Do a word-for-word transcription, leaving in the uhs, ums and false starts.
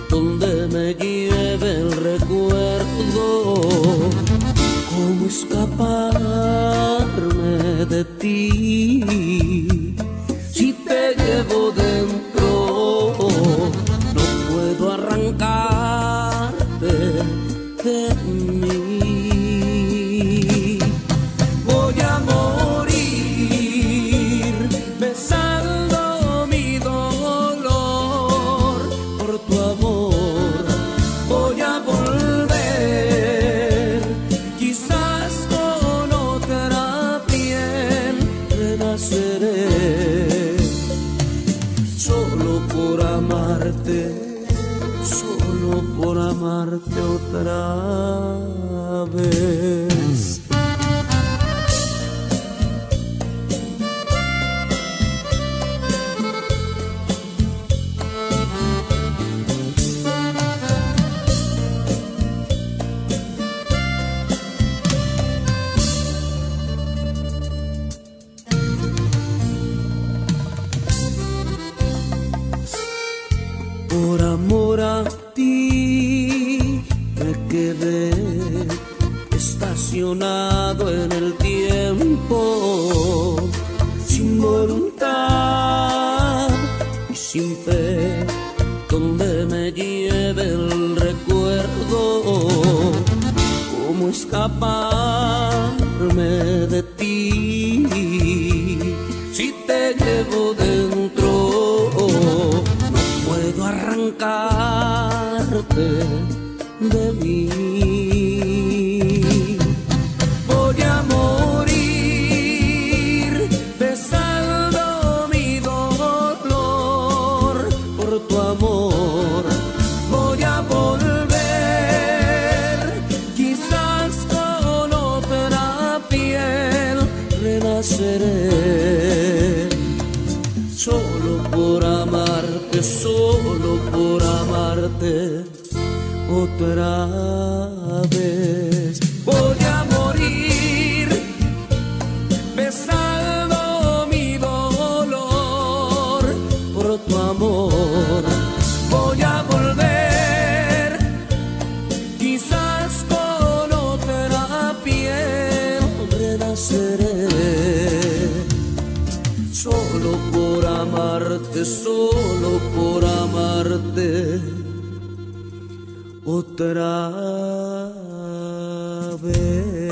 donde me lleve el recuerdo. ¿Cómo escaparme de ti? Si te llevo dentro, no puedo arrancarte de mí. Voy a morir besando mi dolor por tu amor. Voy a volver, quizás con otra piel renaceré, solo por amarte, solo por amarte otra vez. Por amor a ti me quedé estacionado en el tiempo, sin voluntad y sin fe, donde me lleve el recuerdo. ¿Cómo escaparme de ti? Si te llevo dentro, puedo arrancarte de mí. Voy a morir besando mi dolor por tu amor. Voy a volver, quizás con otra piel renaceré, solo por amarte, solo por amarte otra vez. Voy a morir besando mi dolor por tu amor. Voy a volver, quizás con otra piel renaceré, solo por amarte, solo por amarte otra vez.